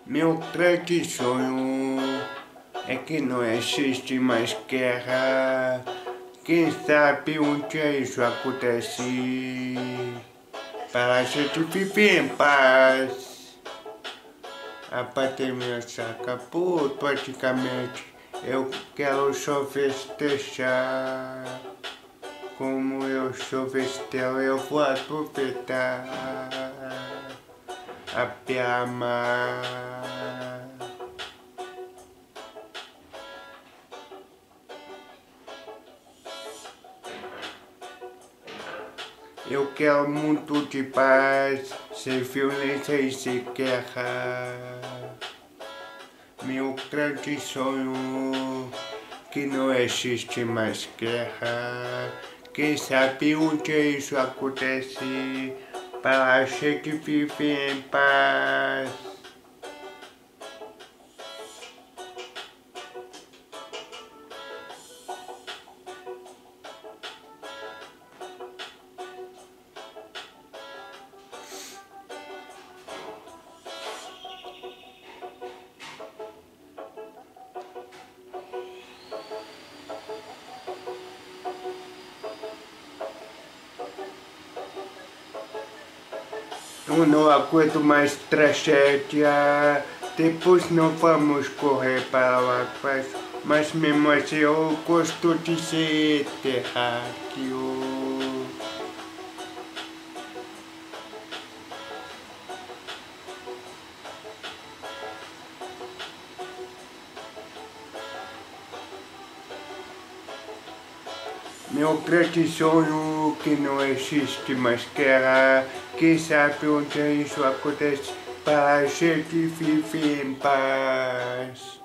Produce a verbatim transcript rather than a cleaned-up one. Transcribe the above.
Meu grande sonho é que não existe mais guerra. Quem sabe um dia isso acontece para a gente viver em paz. A pandemia se acabou praticamente. Eu quero só festejar. Como eu sou vestel, eu vou aproveitar a piama. Eu quero muito de paz, sem violência e sem guerra. Meu grande sonho que não existe mais guerra. Quem sabe um dia isso acontece para a gente viver em paz. Eu não aguento mais tragédia, depois não vamos correr para a paz, mas mesmo assim eu gosto de ser terráqueo. Meu grande sonho que não existe mais guerra. Quem sabe onde isso acontece para a gente viver em paz.